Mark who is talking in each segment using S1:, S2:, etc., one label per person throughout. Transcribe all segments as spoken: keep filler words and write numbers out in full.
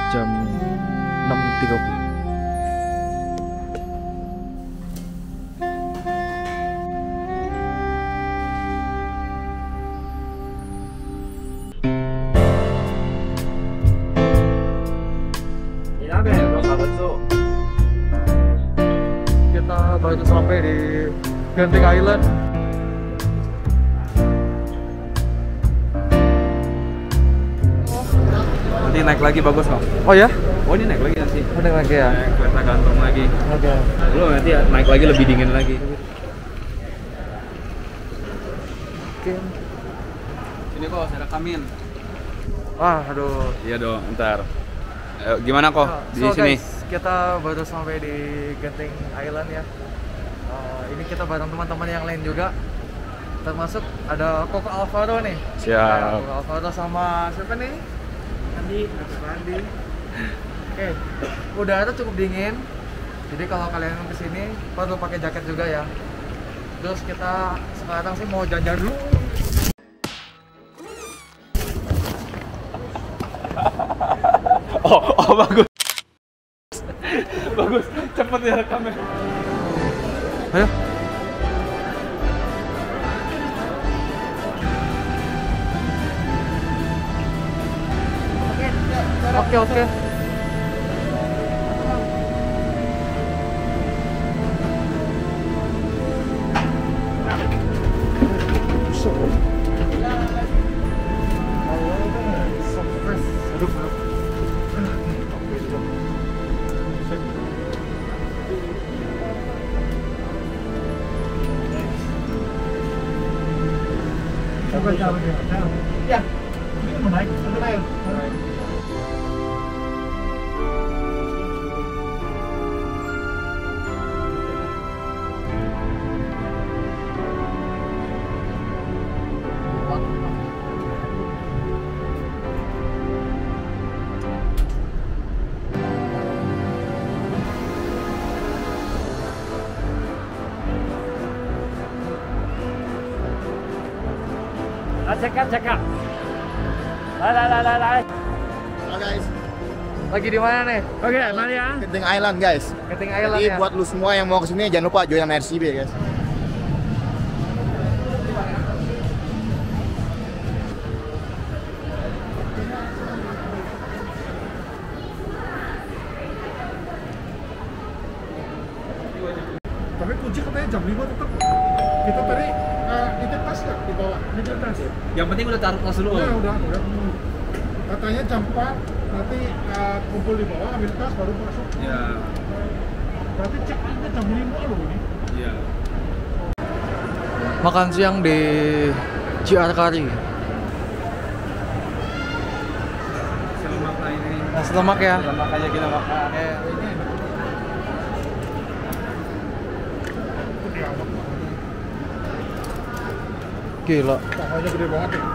S1: jam enam tiga puluh. Kita baru sampai di Genting Island.
S2: Nanti naik lagi bagus kok.
S1: Oh ya?
S2: Oh ini naik lagi nanti.
S1: Oh, naik lagi ya?
S2: Naik kereta gantung lagi.
S1: Oke.
S2: Belum nanti naik lagi lebih dingin lagi.
S1: Oke.
S2: Sini kok saya rekamin.
S1: Wah, aduh.
S2: Iya dong, ntar. Eh, gimana kok di
S1: So,
S2: sini?
S1: guys, kita baru sampai di Genting Island ya. Uh, ini kita bareng teman-teman yang lain juga. Termasuk ada Koko Alvaro nih.
S2: Siap.
S1: Koko Alvaro sama siapa nih? Andi. Andi. Oke, udara cukup dingin. Jadi kalau kalian kesini perlu pakai jaket juga ya. Terus kita sekarang sih mau jalan-jalan dulu.
S2: Oh, oh bagus. Bagus, cepet ya rekamnya.
S1: Ayo. Oke, oke. Ya, ini mau naik, sampai naik. Cekak, cekak. Lai, lai, lai, lai, lai.
S3: Halo guys,
S1: Lagi di mana nih?
S3: oke, mana ya? Genting Island guys.
S1: Genting Island
S3: Jadi
S1: ya.
S3: buat lu semua yang mau kesini jangan lupa join R C B guys.
S4: Tapi kunci katanya jam lima tetap. Kita tadi uh, nitip tas nggak di bawah? Nitip tas.
S2: Yang penting udah taruh tas dulu.
S4: Udah, udah, udah. Katanya jam empat nanti uh, kumpul di bawah, ambil tas baru masuk.
S2: Ya.
S4: Berarti check innya jam lima loh ini.
S2: Iya.
S1: Makan siang di J R Kari.
S2: Selamat ini.
S1: Nasi lemak ya.
S2: Selamat aja kita makan.
S1: Eh, Gila.
S4: Pahanya gede banget ya.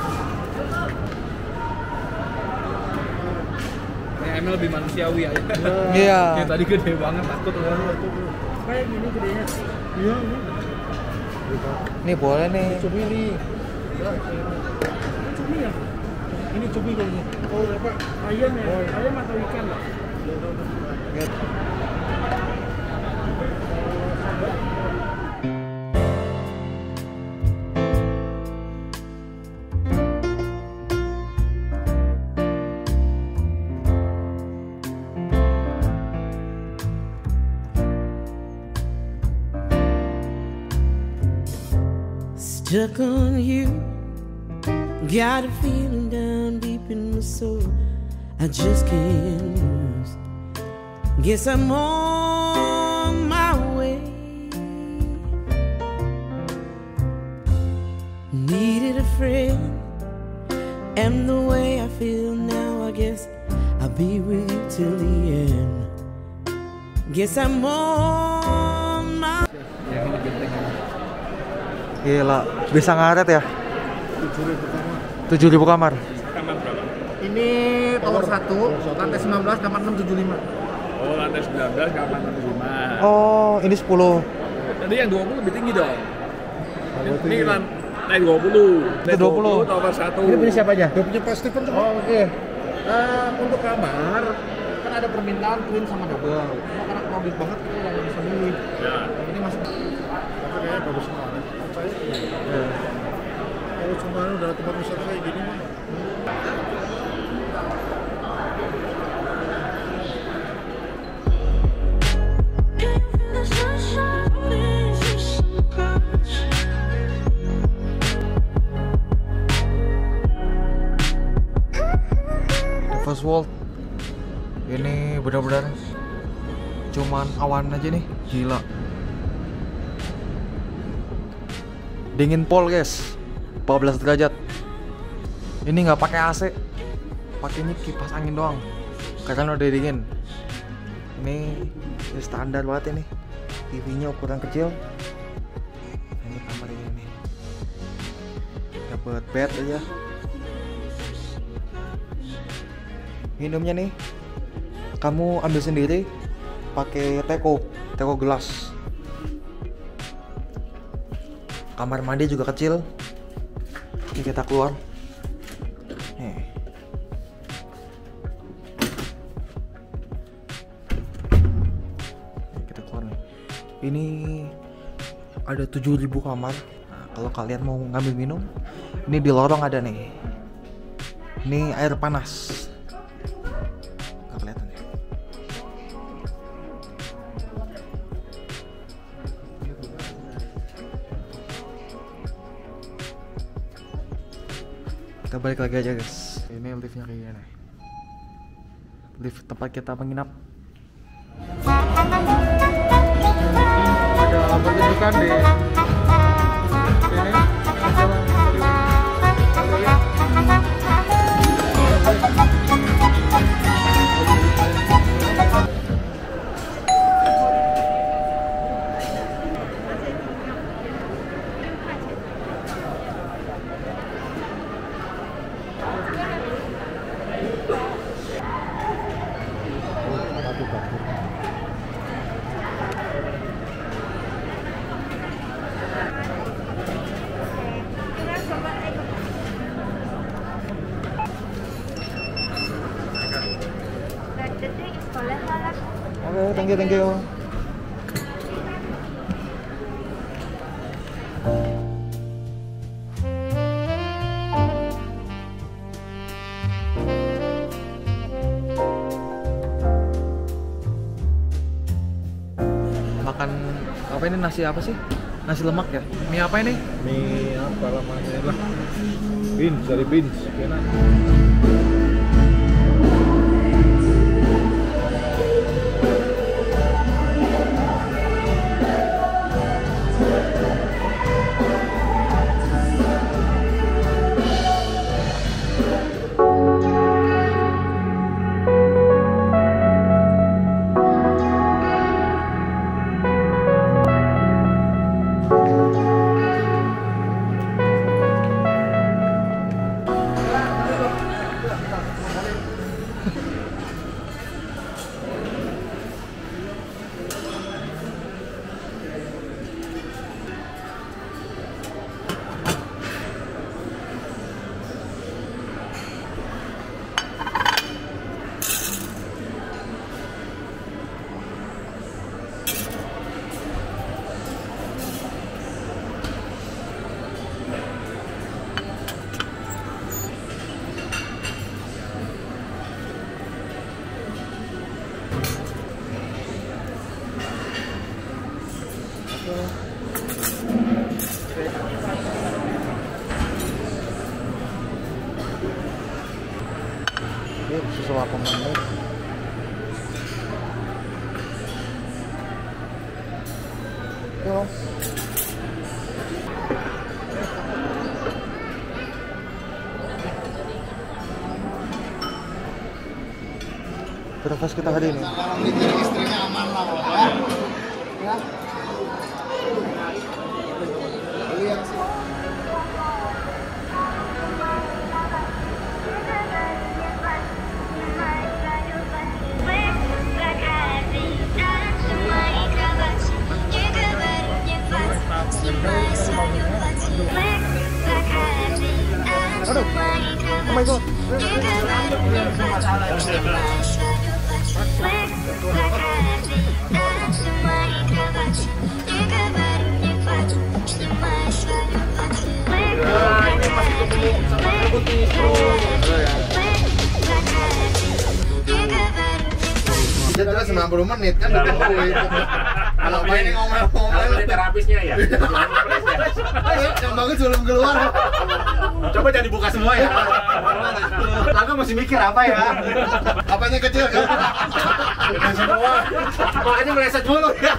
S2: Ini Emil lebih manusiawi aja.
S1: Iya.
S2: Yang tadi gede banget takut orang.
S4: Kayak gini gedenya. Iya, ini.
S1: Nih boleh nih.
S4: Cumi nih. Cumi ya? Ini cumi kayaknya. Oh, apa? Ayam ya? Ayam atau ikan lah?
S5: Stuck on you, got a feeling down deep in my soul I just can't lose. Guess I'm on my way. Needed a friend, and the way I feel now, I guess I'll be with you till the end. Guess I'm on my
S1: Gila, bisa ngaret ya?
S4: tujuh ribu kamar.
S1: tujuh ribu kamar.
S2: Kamar berapa?
S4: Ini tower satu, lantai sembilan belas, kamar enam tujuh lima.
S2: Oh, lantai sembilan belas, kamar enam tujuh lima.
S1: Oh, ini sepuluh.
S2: Tadi yang dua puluh lebih tinggi dong. Ini lantai dua puluh.
S1: Itu dua puluh.
S2: Tower satu.
S4: Ini punya siapa aja? Dia punya Pak Steven tuh. Oh, oke. Eh, untuk kamar
S1: kan ada permintaan twin sama double. Cuma karena crowded banget kita udah nggak bisa beli.
S2: Ya.
S1: Ini masih.
S4: Tapi kayaknya bagus banget. Percaya.
S1: Ya.
S4: Kalau cuma udah tempat wisata kayak gini mah.
S1: First World ini benar-benar cuman awan aja nih, gila dingin pol guys, empat belas derajat. Ini nggak pakai A C, pakainya kipas angin doang karena udah dingin. Ini, ini standar banget ini, T V-nya ukuran kecil. Ini kamar ini nih, dapat bed aja. Minumnya nih, kamu ambil sendiri pakai teko, teko gelas. Kamar mandi juga kecil. Ini kita keluar. Nih. Ini kita keluar nih. Ini ada tujuh ribu kamar. Nah, kalau kalian mau ngambil minum, ini di lorong ada nih. Ini air panas. Kita balik lagi aja guys. Ini liftnya kayak gini. Lift tempat kita menginap. Ada pertunjukan di sini. Oke, thank you, thank you. Makan apa ini, nasi apa sih? Nasi lemak ya? Mie apa ini?
S4: Mie apa namanya lah? Beans, dari beans. Enak. Susu delapan menit. Yo. Breakfast kita hari ini. Istrinya aman lah, ya. Ya. Lihat sih. Aduh, oh my god.
S2: nih, pro.
S3: Kita terus sembilan puluh menit kan udah tahu itu. Kalau main ngomel-ngomel
S2: Kalau ini terapisnya ya.
S3: yang bagus belum keluar.
S2: Coba jangan dibuka semua ya. Aku masih mikir apa ya.
S3: Apanya kecil kan?
S2: Bukan semua. Makanya meleset dulu ya.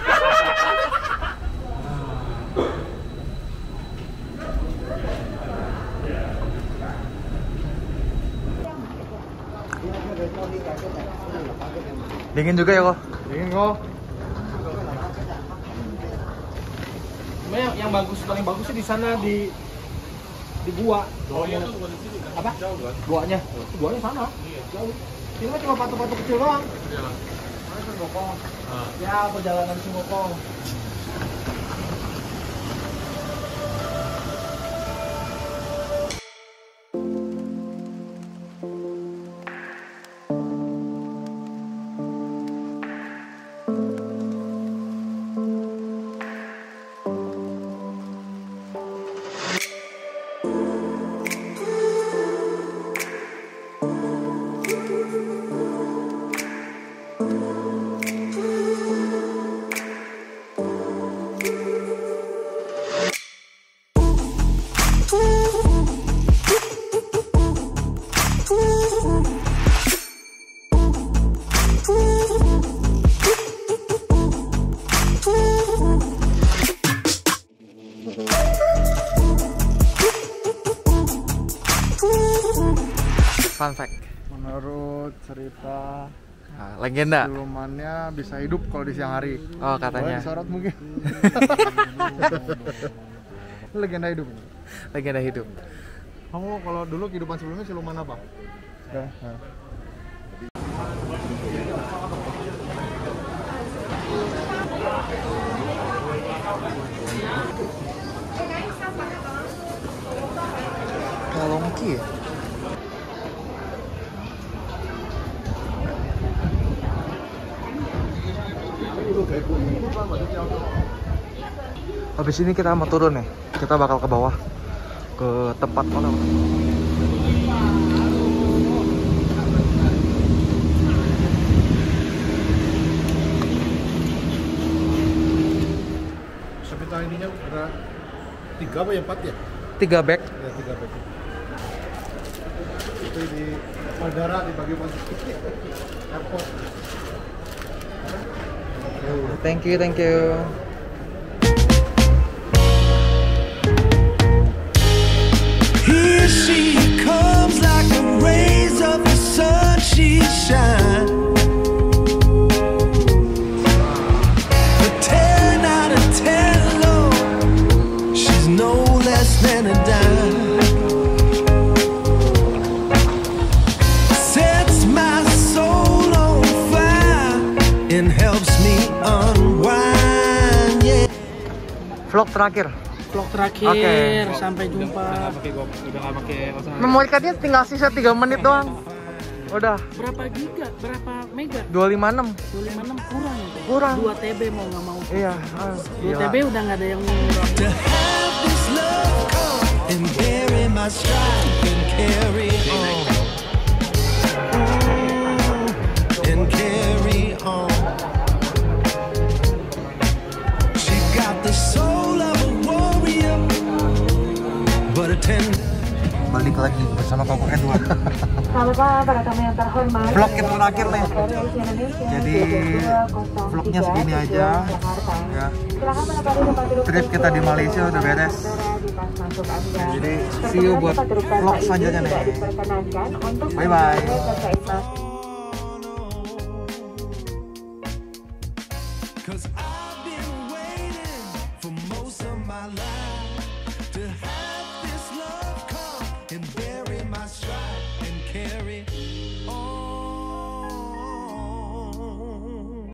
S1: Dingin juga ya kok.
S4: Dingin kok. Yang, yang bagus paling bagusnya di sana di di gua.
S2: Goanya tuh bukan di sini kan?
S4: Apa?
S2: Jauh kan?
S4: Guanya. Guanya sana. Jauh. Ini mah cuma patung-patung kecil doang.
S2: Iya lah.
S4: Mana Sungokong?
S2: Ah.
S4: Ya, perjalanan Sungokong.
S1: Fun fact.
S4: Menurut cerita
S1: Nah, legenda.
S4: silumannya bisa hidup kalau di siang hari.
S1: Oh,
S4: Boleh
S1: katanya.
S4: disorot mungkin. Legenda hidup.
S1: Legenda hidup.
S4: Kamu kalau dulu kehidupan sebelumnya siluman apa? Ya. Nah.
S1: Kalongki ya? Habis ini kita mau turun nih. Kita bakal ke bawah. Ke tempat mana?
S4: Sepeda ininya ada tiga apa ya empat ya?
S1: Tiga bag.
S4: Ya tiga bag. Itu di bandara dibagi bagi airport.
S1: Thank you, thank you.
S5: Here she comes like the rays of the sun, she shines. A ten out of ten, Lord, she's no less than a dime. Sets my soul on fire and helps me unwind, yeah.
S1: Vlog terakhir.
S6: Vlog terakhir,
S1: Oke.
S6: sampai jumpa.
S2: Udah nggak pakai gop, udah nggak pakai pasangan.
S1: Memory cardnya tinggal sisa tiga menit doang. Udah
S6: Berapa giga? Berapa mega?
S1: dua ratus lima puluh enam.
S6: dua ratus lima puluh enam kurang itu.
S1: Kurang.
S6: dua T B mau nggak mau.
S1: Iya. ah,
S6: dua
S1: gila.
S6: T B udah nggak ada yang murah.
S5: To have this love come and bury my strife and carry on. And carry on. She got the soul of a warrior, but a tender.
S1: Balik lagi bersama Koko Edward.
S7: Selamat malam para tamu yang terhormat.
S1: Vlog kita terakhir nih.
S7: Indonesia,
S1: Jadi vlognya segini aja. Ya.
S7: Silakan menempati tempat duduk
S1: Trip kita di Malaysia udah beres.
S7: di pas masuk Anda.
S1: Jadi see you buat vlog selanjutnya nih.
S7: Diperkenankan untuk
S1: Bye bye.
S7: terkait mas.
S5: Cause I've been waiting for most of my life to have this love come and bury my strife and carry